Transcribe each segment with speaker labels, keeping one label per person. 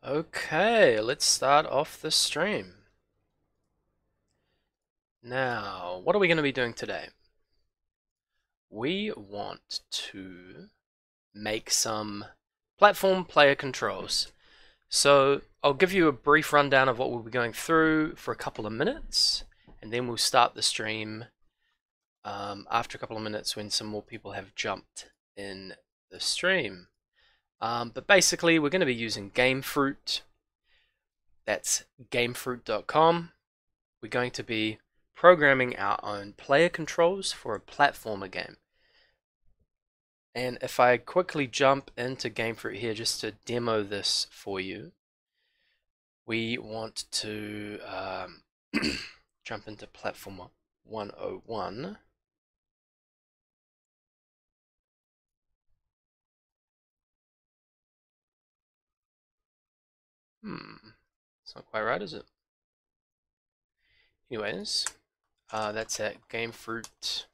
Speaker 1: Okay, let's start off the stream. Now, what are we going to be doing today? We want to make some platform player controls. So, I'll give you a brief rundown of what we'll be going through for a couple of minutes, and then we'll start the stream after a couple of minutes when some more people have jumped in the stream. But basically, we're going to be using Gamefruit. That's gamefruit.com. We're going to be programming our own player controls for a platformer game. And if I quickly jump into Gamefruit here just to demo this for you, we want to jump into Platformer 101. It's not quite right, is it? Anyways, that's at Gamefruit.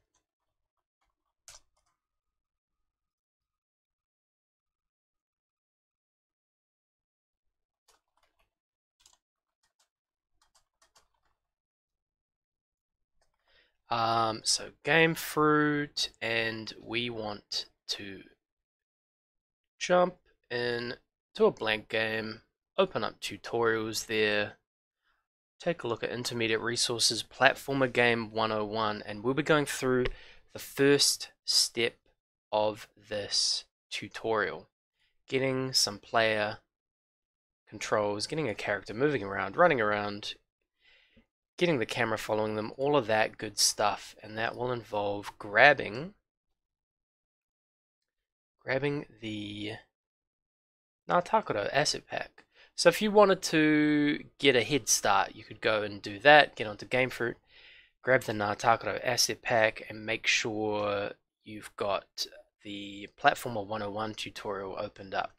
Speaker 1: So Gamefruit, and we want to jump in to a blank game, open up tutorials there, take a look at Intermediate Resources Platformer Game 101, and we'll be going through the first step of this tutorial, getting some player controls, getting a character moving around, running around, getting the camera following them, all of that good stuff, and that will involve grabbing the Natakoro asset pack. So if you wanted to get a head start, you could go and do that, get onto Gamefruit, grab the Natakoro asset pack, and make sure you've got the Platformer 101 tutorial opened up.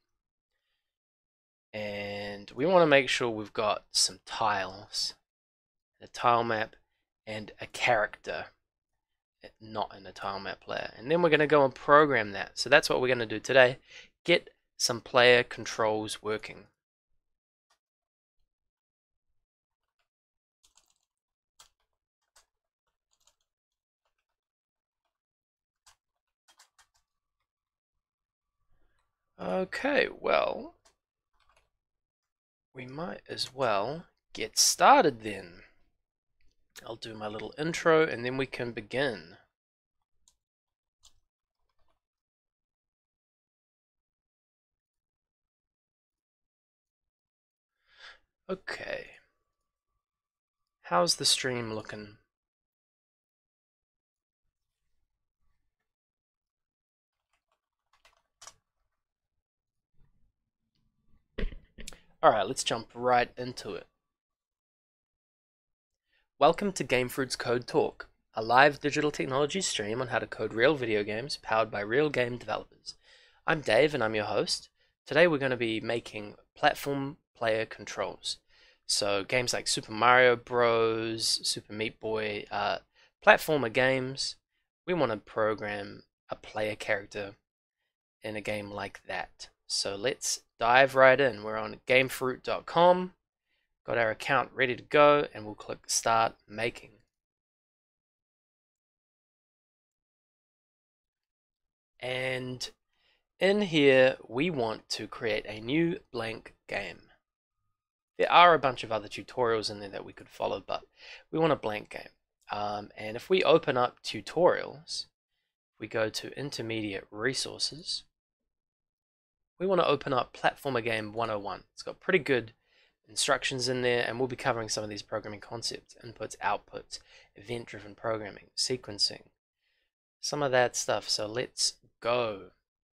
Speaker 1: And we want to make sure we've got some tiles, a tile map, and a character, not in a tile map player. And then we're going to go and program that. So that's what we're going to do today. Get some player controls working. Okay, well, we might as well get started then. I'll do my little intro and then we can begin. Okay. How's the stream looking? Alright, let's jump right into it. Welcome to Gamefruit's Code Talk, a live digital technology stream on how to code real video games powered by real game developers. I'm Dave and I'm your host. Today we're going to be making platform player controls. So games like Super Mario Bros, Super Meat Boy, platformer games, we want to program a player character in a game like that. So let's dive right in. We're on gamefruit.com, got our account ready to go, and we'll click Start Making. And in here, we want to create a new blank game. There are a bunch of other tutorials in there that we could follow, but we want a blank game. And if we open up tutorials, we go to Intermediate Resources, we want to open up Platformer Game 101. It's got pretty good instructions in there, and we'll be covering some of these programming concepts: inputs, outputs, event-driven programming, sequencing, some of that stuff. So let's go.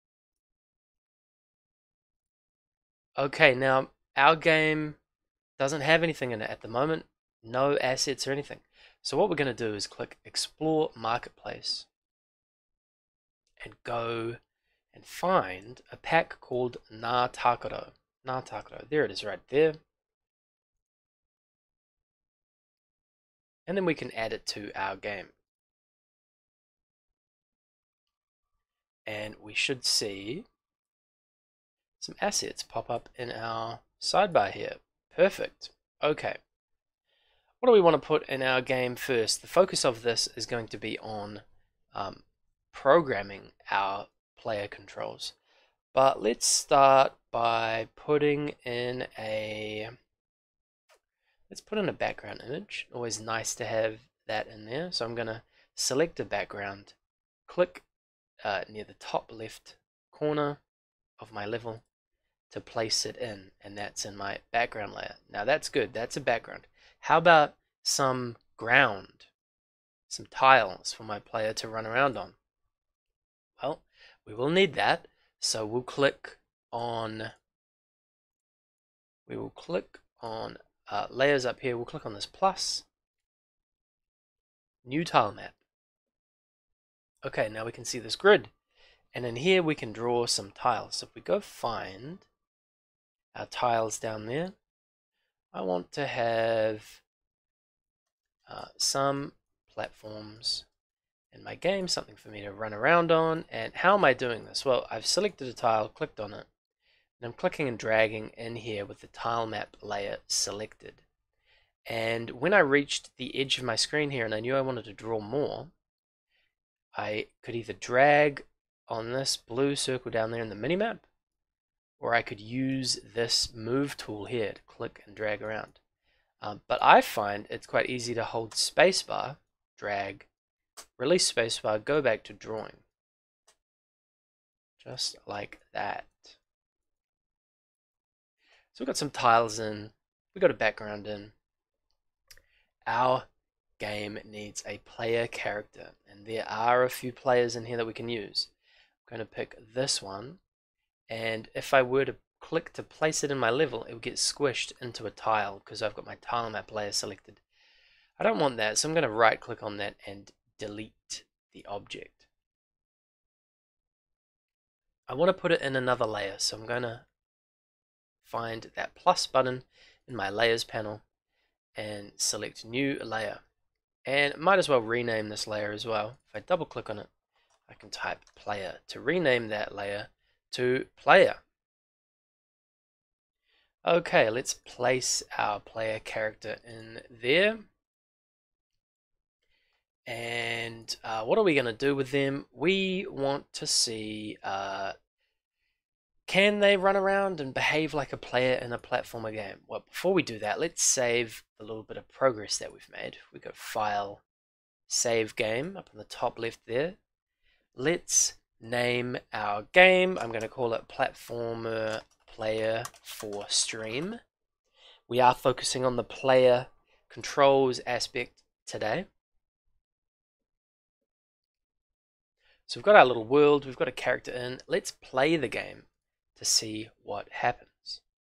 Speaker 1: Okay, now our game doesn't have anything in it at the moment, no assets or anything. So what we're going to do is click Explore Marketplace and go and find a pack called Natakoro. Natakoro, there it is right there. And then we can add it to our game. And we should see some assets pop up in our sidebar here. Perfect. Okay. What do we want to put in our game first? The focus of this is going to be on programming our player controls. But let's start by putting in let's put in a background image. Always nice to have that in there. So I'm going to select a background, click near the top left corner of my level to place it in, and that's in my background layer. Now that's good, that's a background. How about some ground, some tiles for my player to run around on? Well, we will need that, so we'll click on layers up here. We'll click on this plus, new tile map. Okay, now we can see this grid, and in here we can draw some tiles. So if we go find our tiles down there, I want to have some platforms in my game, something for me to run around on. And how am I doing this? Well, I've selected a tile, clicked on it, and I'm clicking and dragging in here with the tile map layer selected. And when I reached the edge of my screen here and I knew I wanted to draw more, I could either drag on this blue circle down there in the minimap, or I could use this move tool here to click and drag around. But I find it's quite easy to hold spacebar, drag, release spacebar, go back to drawing. Just like that. So we've got some tiles in, we've got a background in. Our game needs a player character, and there are a few players in here that we can use. I'm going to pick this one, and if I were to click to place it in my level, it would get squished into a tile because I've got my tile map layer selected. I don't want that, so I'm going to right click on that and delete the object. I want to put it in another layer, so I'm going to find that plus button in my layers panel and select new layer. And might as well rename this layer as well. If I double click on it, I can type player to rename that layer to player. Okay, let's place our player character in there. And what are we going to do with them? We want to see, can they run around and behave like a player in a platformer game? Well, before we do that, let's save a little bit of progress that we've made. We go File, Save Game up in the top left there. Let's name our game. I'm going to call it Platformer Player for Stream. We are focusing on the player controls aspect today. So we've got our little world, we've got a character in. Let's play the game to see what happens.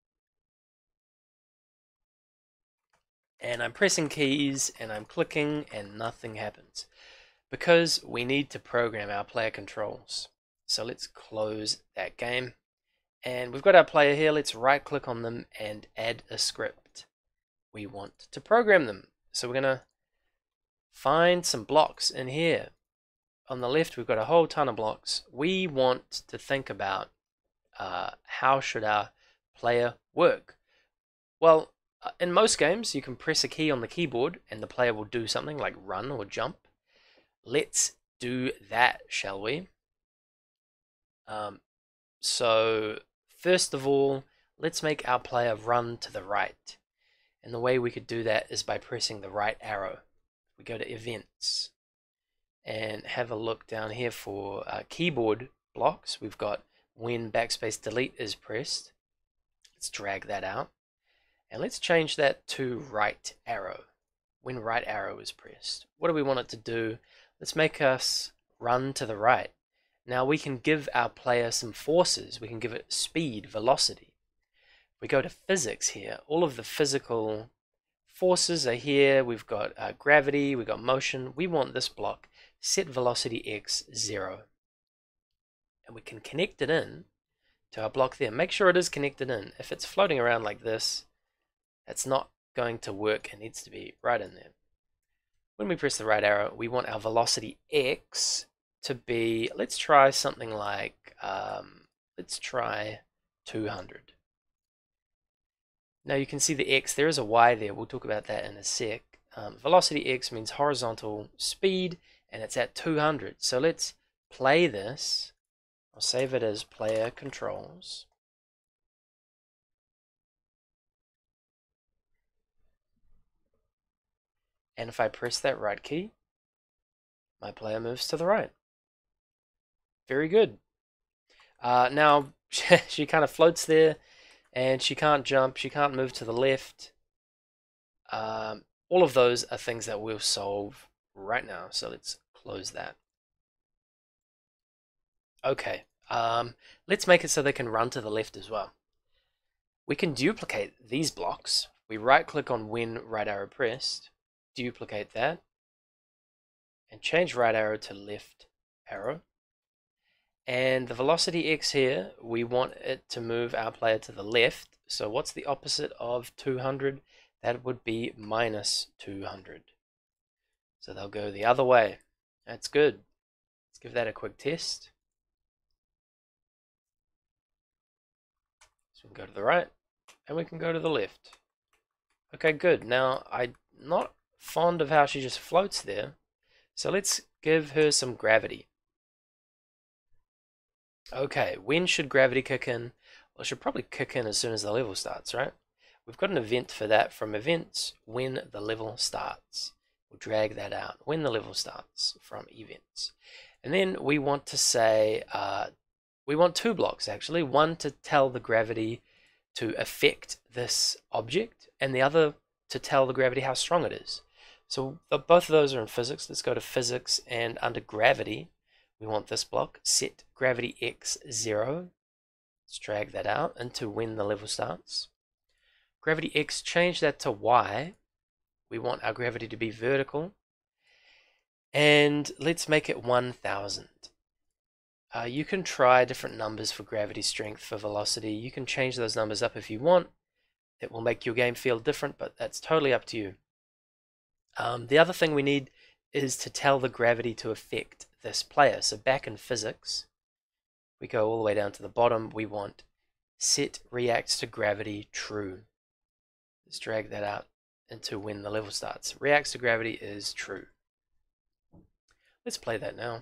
Speaker 1: And I'm pressing keys and I'm clicking and nothing happens because we need to program our player controls. So let's close that game. And we've got our player here. Let's right click on them and add a script. We want to program them. So we're going to find some blocks in here. On the left, we've got a whole ton of blocks. We want to think about how should our player work. Well, in most games, you can press a key on the keyboard and the player will do something like run or jump. Let's do that, shall we? So first of all, let's make our player run to the right. And the way we could do that is by pressing the right arrow. We go to events and have a look down here for keyboard blocks. We've got when backspace delete is pressed. Let's drag that out. And let's change that to right arrow. When right arrow is pressed. What do we want it to do? Let's make us run to the right. Now we can give our player some forces. We can give it speed, velocity. If we go to physics here, all of the physical forces are here. We've got gravity, we've got motion. We want this block, set velocity x 0. And we can connect it in to our block there. Make sure it is connected in. If it's floating around like this, that's not going to work. It needs to be right in there. When we press the right arrow, we want our velocity x to be, let's try something like, let's try 200. Now you can see the X, there is a Y there, we'll talk about that in a sec. Velocity X means horizontal speed, and it's at 200. So let's play this. I'll save it as player controls. And if I press that right key, my player moves to the right. Very good. Now, she kind of floats there, and she can't jump, she can't move to the left. All of those are things that we'll solve right now, so let's close that. Okay, let's make it so they can run to the left as well. We can duplicate these blocks. We right click on when right arrow pressed, duplicate that, and change right arrow to left arrow. And the velocity X here, we want it to move our player to the left. So what's the opposite of 200? That would be minus 200. So they'll go the other way. That's good. Let's give that a quick test. So we can go to the right, and we can go to the left. Okay, good. Now, I'm not fond of how she just floats there. So let's give her some gravity. Okay, when should gravity kick in? Well, it should probably kick in as soon as the level starts, right? We've got an event for that from events, when the level starts. We'll drag that out, when the level starts from events. And then we want to say, we want two blocks actually, one to tell the gravity to affect this object, and the other to tell the gravity how strong it is. So both of those are in physics. Let's go to physics, and under gravity, we want this block, set gravity x 0. Let's drag that out into when the level starts. Gravity x, change that to y. We want our gravity to be vertical. And let's make it 1000. You can try different numbers for gravity strength, for velocity. You can change those numbers up if you want. It will make your game feel different, but that's totally up to you. The other thing we need is to tell the gravity to affect this player. So back in physics, we go all the way down to the bottom. We want set reacts to gravity true. Let's drag that out into when the level starts. Reacts to gravity is true. Let's play that now.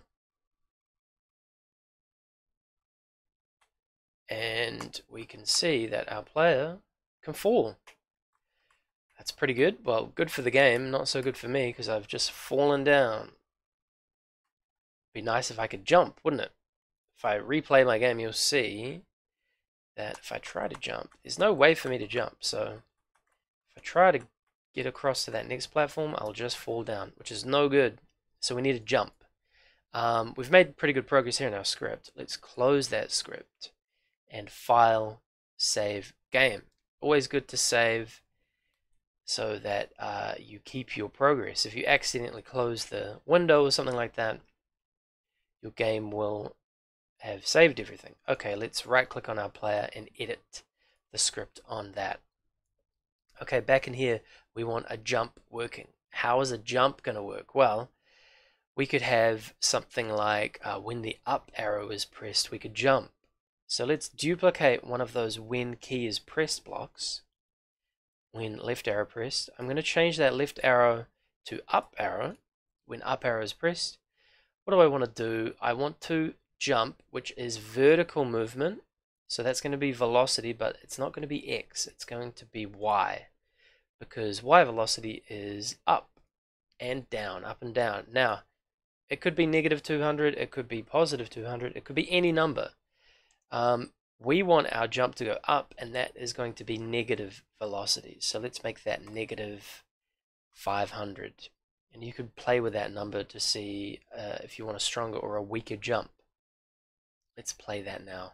Speaker 1: And we can see that our player can fall. That's pretty good. Well, good for the game, not so good for me because I've just fallen down. Be nice if I could jump, wouldn't it? If I replay my game, you'll see that if I try to jump, there's no way for me to jump. So if I try to get across to that next platform, I'll just fall down, which is no good. So we need to jump. We've made pretty good progress here in our script. Let's close that script and file, save game. Always good to save so that you keep your progress. If you accidentally close the window or something like that, your game will have saved everything. Okay, let's right click on our player and edit the script on that. Okay, back in here, we want a jump working. How is a jump going to work? Well, we could have something like when the up arrow is pressed, we could jump. So let's duplicate one of those when key is pressed blocks. When left arrow pressed, I'm going to change that left arrow to up arrow when up arrow is pressed. What do I want to do? I want to jump, which is vertical movement. So that's going to be velocity, but it's not going to be x, it's going to be y. Because y velocity is up and down, up and down. Now, it could be negative 200, it could be positive 200, it could be any number. We want our jump to go up, and that is going to be negative velocity. So let's make that negative 500. And you could play with that number to see if you want a stronger or a weaker jump. Let's play that now.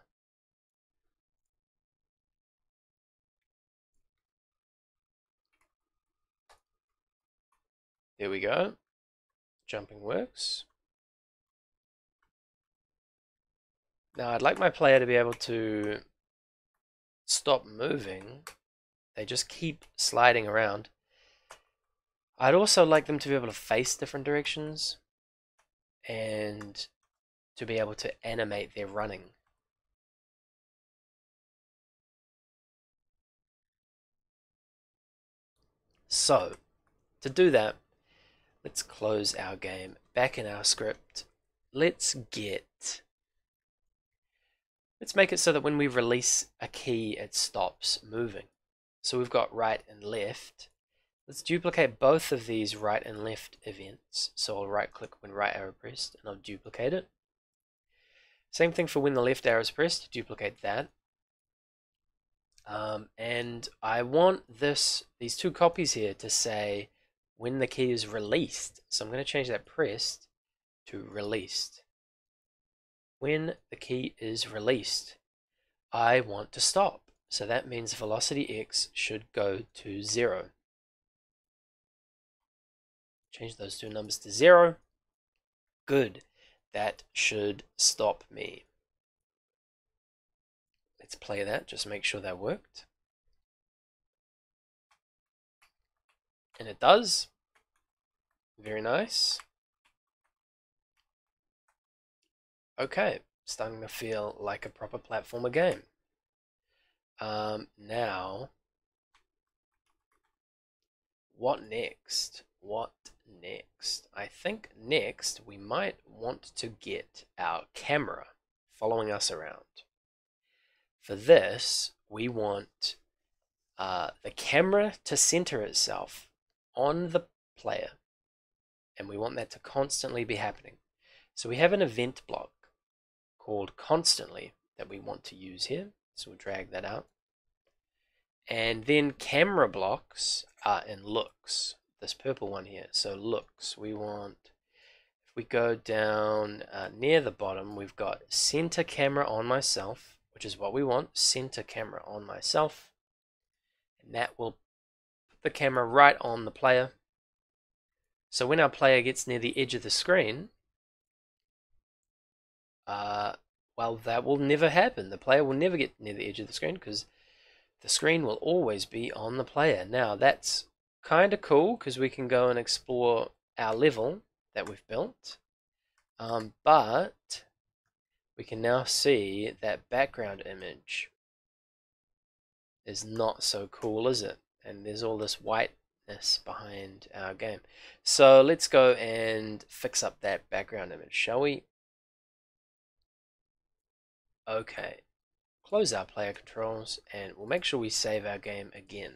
Speaker 1: There we go. Jumping works. Now I'd like my player to be able to stop moving. They just keep sliding around. I'd also like them to be able to face different directions and to be able to animate their running. So, to do that, let's close our game, back in our script. Let's make it so that when we release a key, it stops moving. So we've got right and left. Let's duplicate both of these right and left events. So I'll right click when right arrow pressed and I'll duplicate it. Same thing for when the left arrow is pressed, duplicate that. And I want these two copies here to say when the key is released. So I'm going to change that pressed to released. When the key is released, I want to stop. So that means velocity x should go to 0. Change those two numbers to 0. Good. That should stop me. Let's play that, just make sure that worked. And it does. Very nice. Okay, starting to feel like a proper platformer game. Now, what next? What next? I think next we might want to get our camera following us around. For this, we want the camera to center itself on the player, and we want that to constantly be happening. So we have an event block called constantly that we want to use here. So we'll drag that out. And then camera blocks are in looks, this purple one here. So looks, we want, if we go down near the bottom, we've got center camera on myself, which is what we want, center camera on myself. And that will put the camera right on the player. So when our player gets near the edge of the screen, well, that will never happen. The player will never get near the edge of the screen because the screen will always be on the player. Now, that's kind of cool because we can go and explore our level that we've built. But we can now see that background image is not so cool, is it? And there's all this whiteness behind our game. So let's go and fix up that background image, shall we? Okay, close our player controls and we'll make sure we save our game again.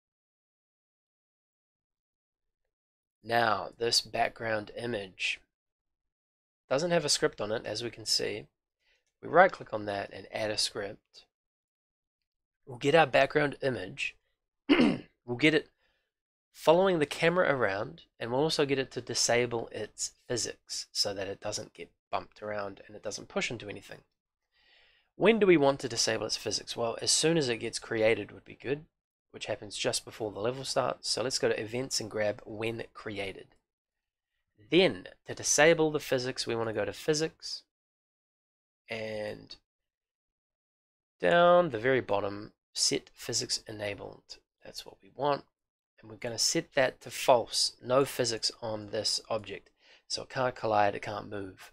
Speaker 1: Now, this background image doesn't have a script on it, as we can see. We right click on that and add a script. We'll get our background image. We'll get it following the camera around, and we'll also get it to disable its physics so that it doesn't get bumped around and it doesn't push into anything. When do we want to disable its physics? Well, as soon as it gets created would be good, which happens just before the level starts. So let's go to events and grab when created. Then to disable the physics, we want to go to physics and down the very bottom, set physics enabled. That's what we want. And we're going to set that to false, no physics on this object. So it can't collide, it can't move.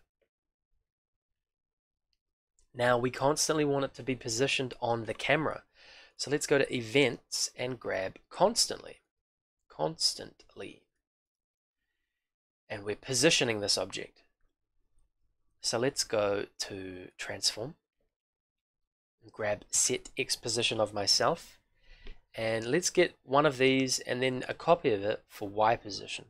Speaker 1: Now we constantly want it to be positioned on the camera. So let's go to events and grab constantly. Constantly. And we're positioning this object. So let's go to transform. Grab set X position of myself. And let's get one of these and then a copy of it for Y position.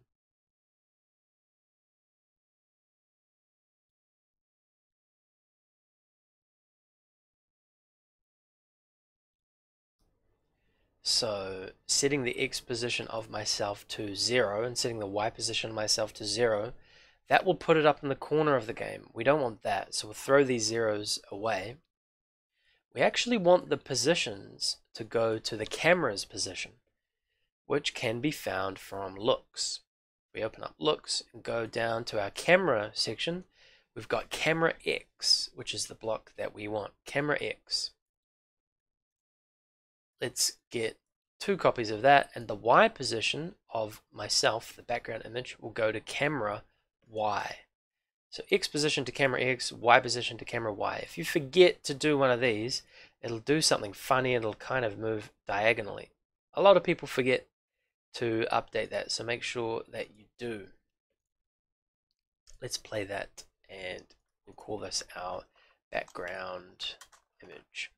Speaker 1: So setting the X position of myself to 0 and setting the Y position of myself to 0, that will put it up in the corner of the game. We don't want that, so we'll throw these zeros away. We actually want the positions to go to the camera's position, which can be found from looks. We open up looks and go down to our camera section. We've got camera X, which is the block that we want, camera X. Let's get 2 copies of that, and the Y position of myself, the background image, will go to camera Y. So X position to camera X, Y position to camera Y. If you forget to do one of these, it'll do something funny. It'll kind of move diagonally. A lot of people forget to update that, so make sure that you do. Let's play that and we'll call this our background image.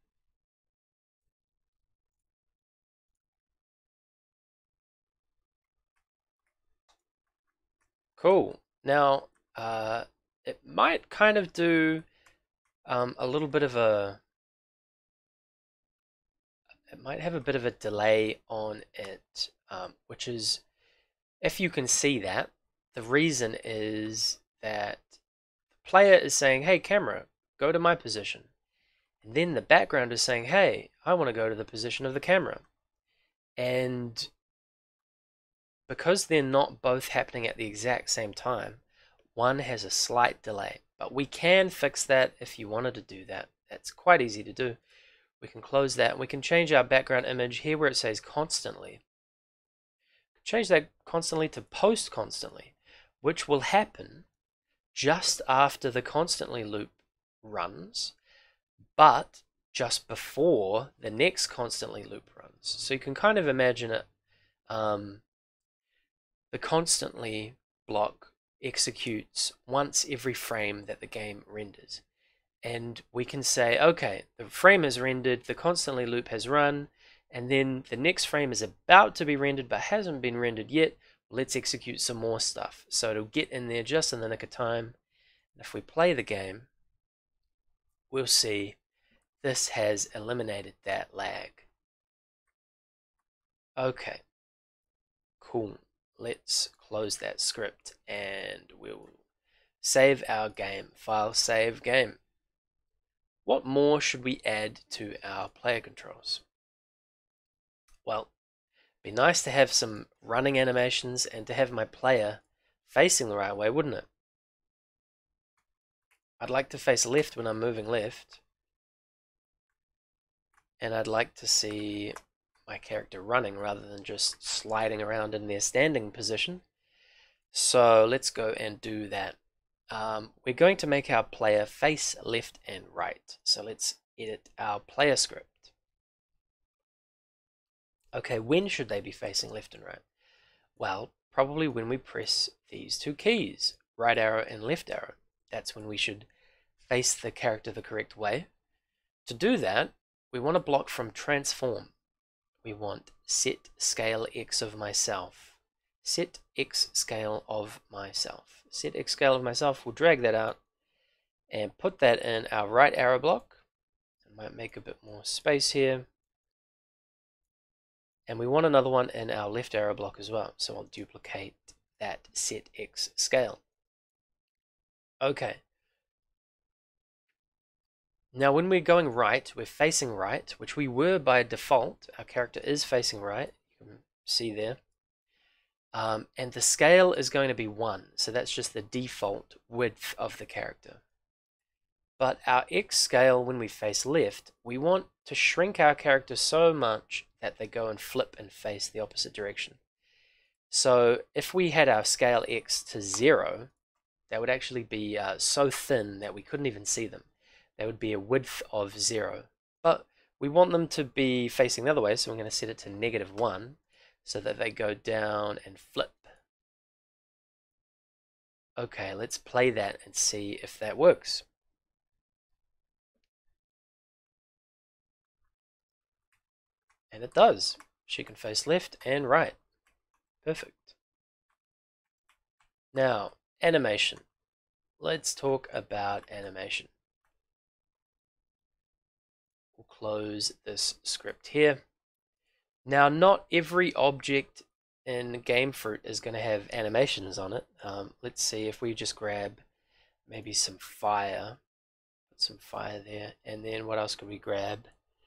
Speaker 1: Cool. Now, it might kind of do a little bit of a, it might have a bit of a delay on it, which is, if you can see that, the reason is that the player is saying, hey camera, go to my position. And then the background is saying, hey, I want to go to the position of the camera. And because they're not both happening at the exact same time, one has a slight delay. But we can fix that if you wanted to do that. That's quite easy to do. We can close that. We can change our background image here where it says constantly. Change that constantly to post constantly, which will happen just after the constantly loop runs, but just before the next constantly loop runs. So you can kind of imagine it, the constantly block executes once every frame that the game renders. And we can say, okay, the frame is rendered, the constantly loop has run, and then the next frame is about to be rendered but hasn't been rendered yet. Let's execute some more stuff. So it'll get in there just in the nick of time. And if we play the game, we'll see this has eliminated that lag. Okay, cool. Let's close that script and we'll save our game. File, save game. What more should we add to our player controls? Well, it'd be nice to have some running animations and to have my player facing the right way, wouldn't it? I'd like to face left when I'm moving left. And I'd like to see my character running rather than just sliding around in their standing position. So let's go and do that. We're going to make our player face left and right. So let's edit our player script. Okay, when should they be facing left and right? Well, probably when we press these two keys, right arrow and left arrow. That's when we should face the character the correct way. To do that, we want to block from transform. We want set scale X of myself. Set X scale of myself. Set X scale of myself, we'll drag that out and put that in our right arrow block. I might make a bit more space here. And we want another one in our left arrow block as well. So I'll duplicate that set X scale. Okay. Now when we're going right, we're facing right, which we were by default. Our character is facing right. You can see there. And the scale is going to be 1. So that's just the default width of the character. But our X scale, when we face left, we want to shrink our character so much that they go and flip and face the opposite direction. So if we had our scale X to 0, that would actually be so thin that we couldn't even see them. That would be a width of 0. But we want them to be facing the other way, so I'm going to set it to -1 so that they go down and flip. Okay, let's play that and see if that works. And it does. She can face left and right. Perfect. Now, animation. Let's talk about animation. We'll close this script here. Now, not every object in GameFruit is going to have animations on it. Let's see if we just grab maybe some fire. Put some fire there. And then what else can we grab?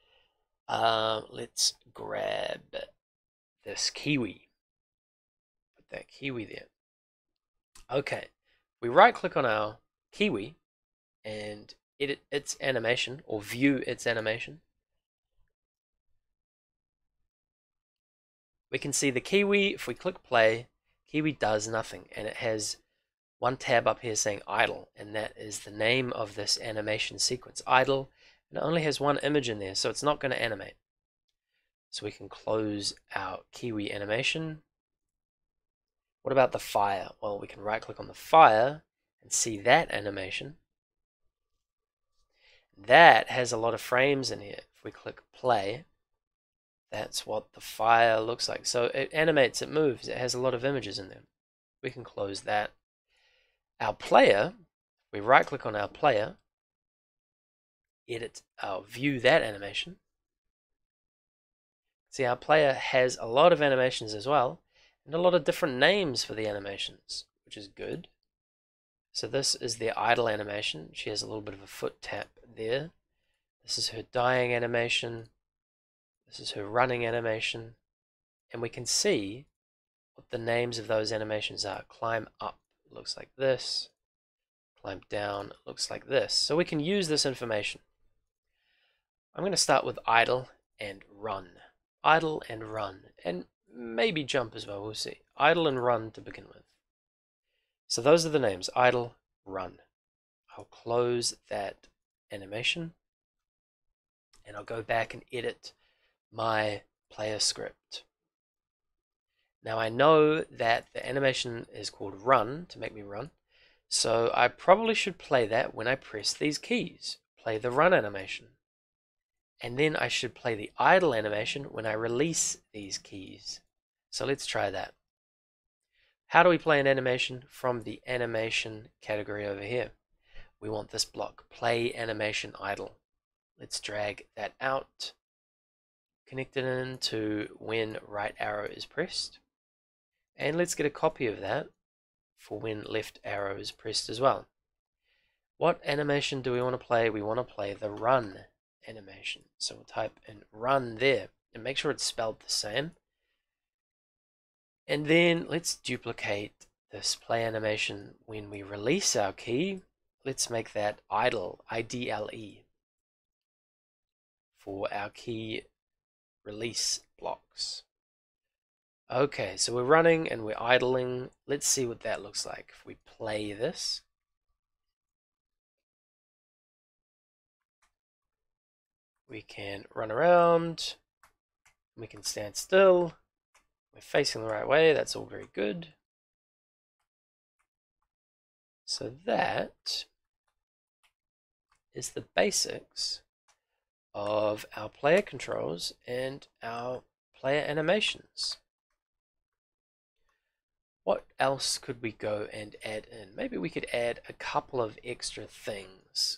Speaker 1: Let's grab this kiwi. Put that kiwi there. Okay. We right click on our kiwi and edit its animation or view its animation. We can see the kiwi. If we click play, kiwi does nothing, and it has one tab up here saying idle, and that is the name of this animation sequence, idle, and it only has one image in there, so it's not going to animate. So we can close our kiwi animation, What about the fire? Well, we can right click on the fire and see that animation. That has a lot of frames in here. If we click play, that's what the fire looks like. So it animates, it moves, it has a lot of images in there. We can close that. Our player, we right click on our player, edit, view that animation. See, our player has a lot of animations as well, and a lot of different names for the animations, which is good. So this is the idle animation. She has a little bit of a foot tap there. This is her dying animation. This is her running animation. And we can see what the names of those animations are. Climb up looks like this. Climb down looks like this. So we can use this information. I'm going to start with idle and run. Idle and run. And maybe jump as well, we'll see. Idle and run to begin with. So those are the names, idle, run. I'll close that animation and I'll go back and edit my player script. Now I know that the animation is called run to make me run, so I probably should play that when I press these keys. Play the run animation. And then I should play the idle animation when I release these keys. So let's try that. How do we play an animation? From the animation category over here. We want this block, play animation idle. Let's drag that out, connect it into when right arrow is pressed. And let's get a copy of that for when left arrow is pressed as well. What animation do we want to play? We want to play the run animation. So we'll type in run there and make sure it's spelled the same. And then let's duplicate this play animation when we release our key. Let's make that idle, I-D-L-E, for our key release blocks. Okay, so we're running and we're idling. Let's see what that looks like if we play this. We can run around, we can stand still, we're facing the right way, that's all very good. So that is the basics of our player controls and our player animations. What else could we go and add in? Maybe we could add a couple of extra things.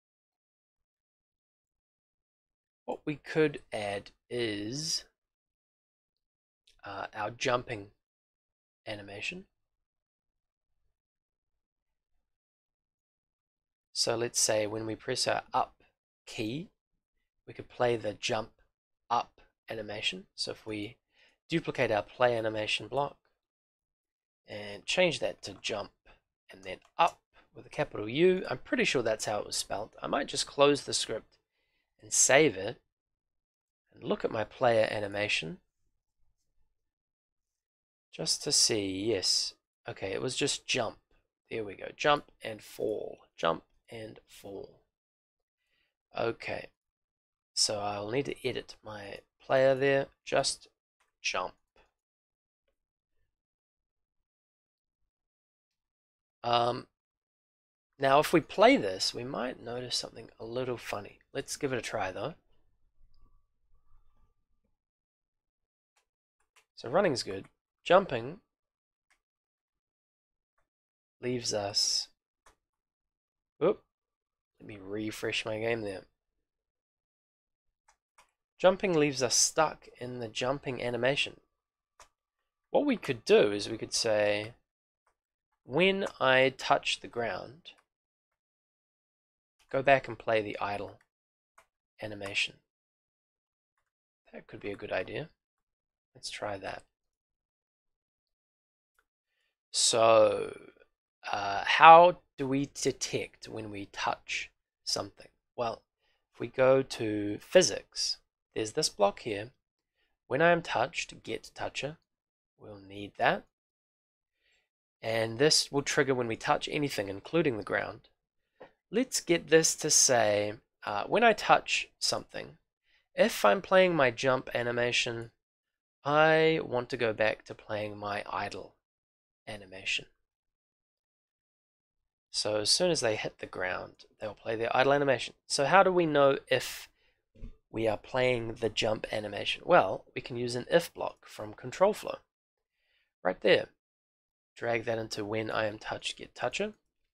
Speaker 1: What we could add is our jumping animation. So let's say when we press our up key, we could play the jump up animation. So if we duplicate our play animation block and change that to jump and then up with a capital U, I'm pretty sure that's how it was spelled. I might just close the script and save it and look at my player animation just to see. Yes, okay, it was just jump. There we go, jump and fall, jump and fall. Okay, so I'll need to edit my player there, just jump. Now if we play this, we might notice something a little funny. Let's give it a try though. So running is good. Jumping leaves us... Oop, let me refresh my game there. Jumping leaves us stuck in the jumping animation. What we could do is we could say, when I touch the ground, go back and play the idle animation. That could be a good idea. Let's try that. So, how do we detect when we touch something? Well, if we go to physics, there's this block here. When I am touched, get toucher. We'll need that. And this will trigger when we touch anything, including the ground. Let's get this to say, when I touch something, if I'm playing my jump animation, I want to go back to playing my idle animation. So as soon as they hit the ground, they'll play their idle animation. So how do we know if we are playing the jump animation? Well, we can use an if block from control flow. Right there. Drag that into when I am touched, get toucher.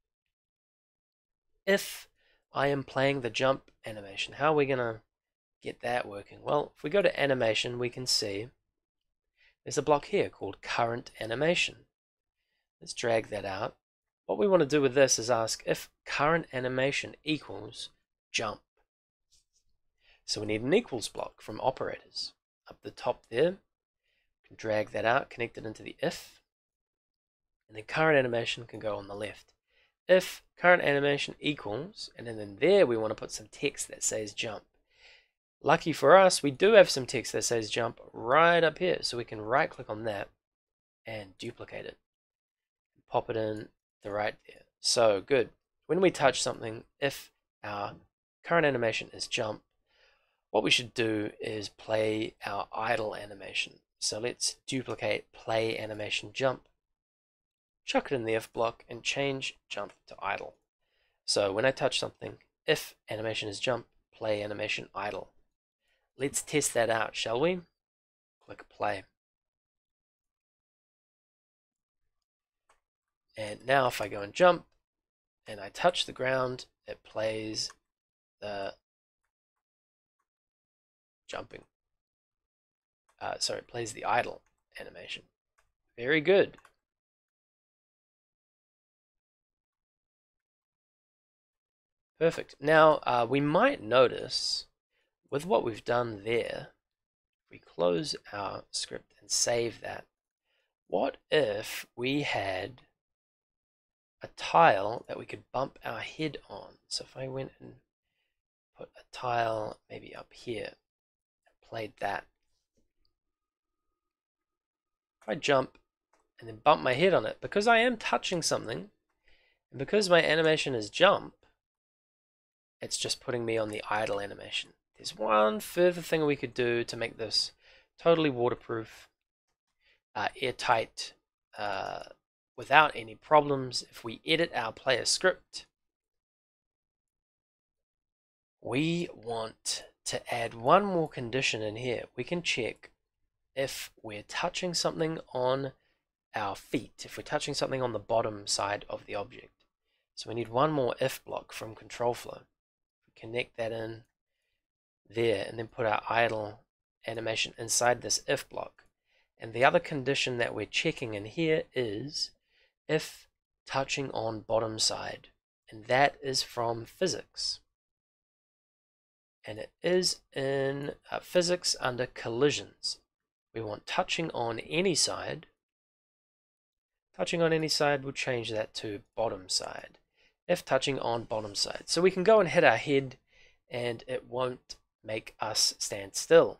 Speaker 1: If I am playing the jump animation, how are we going to get that working? Well, if we go to animation, we can see there's a block here called current animation. Let's drag that out. What we want to do with this is ask if current animation equals jump. So we need an equals block from operators. Up the top there, we can drag that out, connect it into the if, and then current animation can go on the left. If current animation equals, and then there we want to put some text that says jump. Lucky for us, we do have some text that says jump right up here, so we can right click on that and duplicate it. Pop it in the right there. So good. When we touch something, if our current animation is jump, what we should do is play our idle animation. So let's duplicate play animation jump, chuck it in the if block, and change jump to idle. So when I touch something, if animation is jump, play animation idle. Let's test that out, shall we? Click play. And now if I go and jump and I touch the ground, it plays the jumping. Sorry, it plays the idle animation. Very good. Perfect. Now we might notice with what we've done there, if we close our script and save that, what if we had a tile that we could bump our head on? So if I went and put a tile maybe up here and played that, if I jump and then bump my head on it, because I am touching something, and because my animation is jump, it's just putting me on the idle animation. There's one further thing we could do to make this totally waterproof, airtight, without any problems. If we edit our player script, we want to add one more condition in here. We can check if we're touching something on our feet, if we're touching something on the bottom side of the object. So we need one more if block from control flow. Connect that in there and then put our idle animation inside this if block. And the other condition that we're checking in here is if touching on bottom side, and that is from physics, and it is in physics under collisions. We want touching on any side. Touching on any side will change that to bottom side. If touching on bottom side. So we can go and hit our head and it won't make us stand still.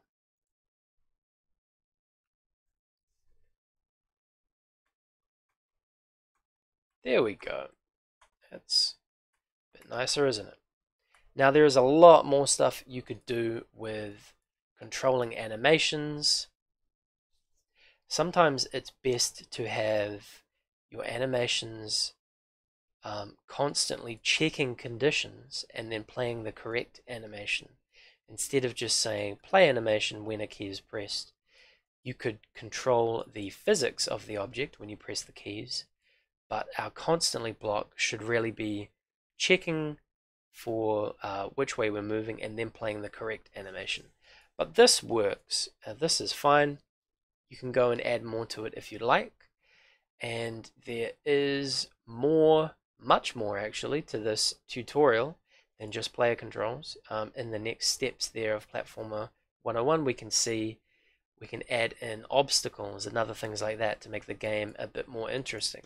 Speaker 1: There we go. That's a bit nicer, isn't it? Now there is a lot more stuff you could do with controlling animations. Sometimes it's best to have your animations constantly checking conditions and then playing the correct animation. Instead of just saying play animation when a key is pressed, you could control the physics of the object when you press the keys, but our constantly block should really be checking for which way we're moving and then playing the correct animation. But this works. This is fine. You can go and add more to it if you'd like, and there is more, much more actually, to this tutorial than just player controls. In the next steps there of Platformer 101, we can see we can add in obstacles and other things like that to make the game a bit more interesting.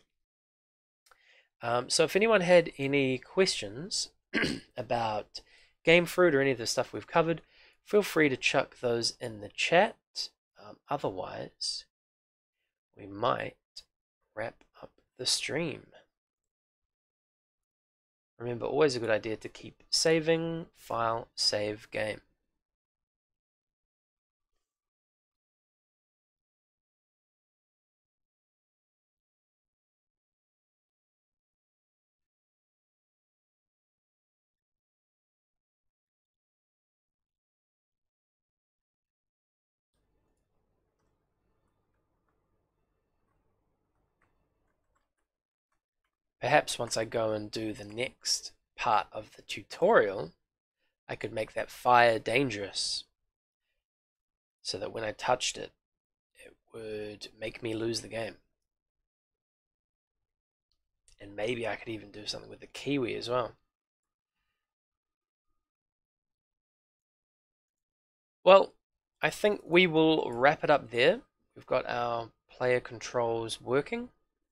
Speaker 1: So if anyone had any questions about Gamefruit or any of the stuff we've covered, feel free to chuck those in the chat. Otherwise, we might wrap up the stream. Remember, always a good idea to keep saving, file, save, game. Perhaps once I go and do the next part of the tutorial, I could make that fire dangerous so that when I touched it, it would make me lose the game. And maybe I could even do something with the kiwi as well. Well, I think we will wrap it up there. We've got our player controls working.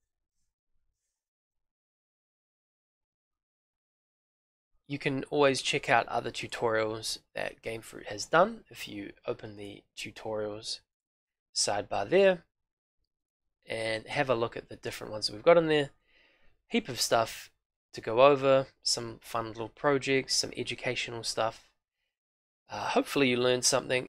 Speaker 1: You can always check out other tutorials that Gamefruit has done if you open the tutorials sidebar there and have a look at the different ones that we've got in there. Heap of stuff to go over, some fun little projects, some educational stuff. Hopefully you learned something.